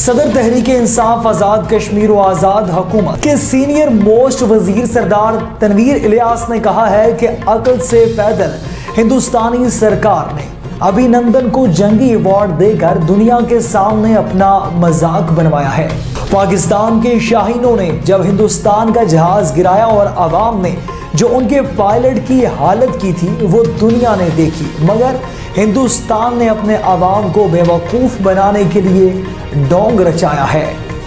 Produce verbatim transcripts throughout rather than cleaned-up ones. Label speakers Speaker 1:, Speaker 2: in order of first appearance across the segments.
Speaker 1: सदर तहरीक इंसाफ आज़ाद कश्मीर व आज़ाद हुकूमत के सीनियर मोस्ट वजीर सरदार तनवीर इलियास ने कहा है कि अकल से पैदल हिंदुस्तानी सरकार ने अभिनंदन को जंगी अवार्ड देकर दुनिया के सामने अपना मजाक बनवाया है। पाकिस्तान के शाहीनों ने जब हिंदुस्तान का जहाज गिराया और आवाम ने जो उनके पायलट की हालत की थी वो दुनिया ने देखी, मगर हिंदुस्तान ने अपने आवाम को बेवकूफ़ बनाने के लिए डोंग रचाया है।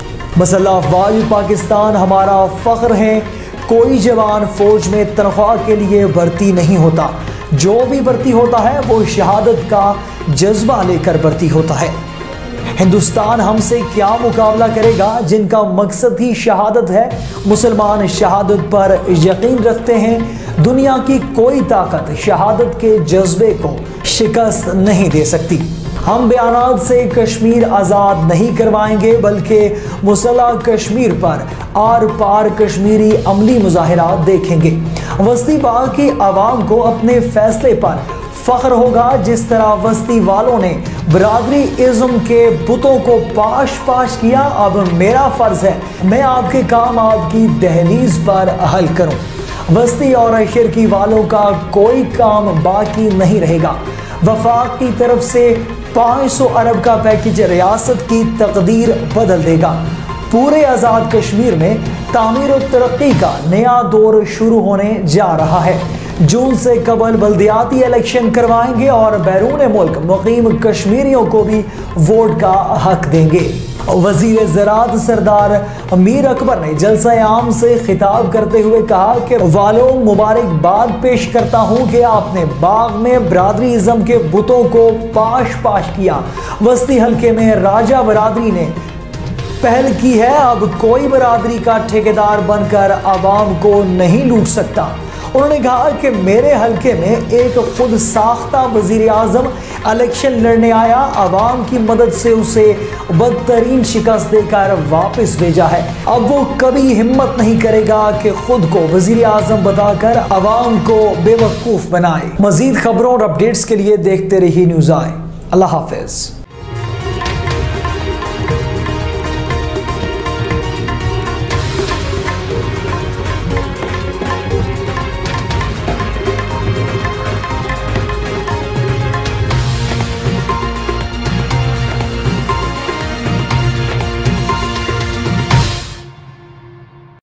Speaker 1: मसला अफवाज पाकिस्तान हमारा फ़ख्र है। कोई जवान फौज में तनख्वाह के लिए भर्ती नहीं होता, जो भी भर्ती होता है वो शहादत का जज्बा लेकर भर्ती होता है। हिंदुस्तान हमसे क्या मुकाबला करेगा जिनका मकसद ही शहादत है। मुसलमान शहादत पर यकीन रखते हैं। दुनिया की कोई ताकत शहादत के जज्बे को शिकस्त नहीं दे सकती। हम बयानात से कश्मीर आज़ाद नहीं करवाएंगे, बल्कि मुसल्लह कश्मीर पर आर पार कश्मीरी अमली मुजाहिरात देखेंगे। वस्ती बाग की आवाम को अपने फैसले पर फ़ख्र होगा। जिस तरह वस्ती वालों ने बरादरी इज़्म के बुतों को पाश पाश किया, अब मेरा फ़र्ज़ है मैं आपके काम आपकी दहलीज पर हल करूं। वस्ती और शिरकी वालों का कोई काम बाकी नहीं रहेगा। वफाक की तरफ से पाँच सौ अरब का पैकेज रियासत की तकदीर बदल देगा। पूरे आज़ाद कश्मीर में तामीर और तरक्की का नया दौर शुरू होने जा रहा है। जून से कबल बल्दियाती इलेक्शन करवाएंगे और बैरून मुल्क मुकीम कश्मीरियों को भी वोट का हक देंगे। वजीर ज़राअत सरदार मीर अकबर ने जलसा आम से खिताब करते हुए कहा कि वालों मुबारकबाद पेश करता हूँ कि आपने बाग में बरादरी इज़्म के बुतों को पाश पाश किया। वस्ती हल्के में राजा बरादरी ने पहल की है। अब कोई बरादरी का ठेकेदार बनकर आवाम को नहीं लूट सकता। उन्होंने कहा कि मेरे हल्के में एक खुद साख्ता वजीर आज़म इलेक्शन लड़ने आया, आवाम की मदद से उसे बदतरीन शिकस्त देकर वापस भेजा है। अब वो कभी हिम्मत नहीं करेगा कि खुद को वजीर आज़म बताकर आवाम को बेवकूफ़ बनाए। मजीद खबरों और अपडेट्स के लिए देखते रहिए न्यूज़ आए। अल्लाह हाफिज़।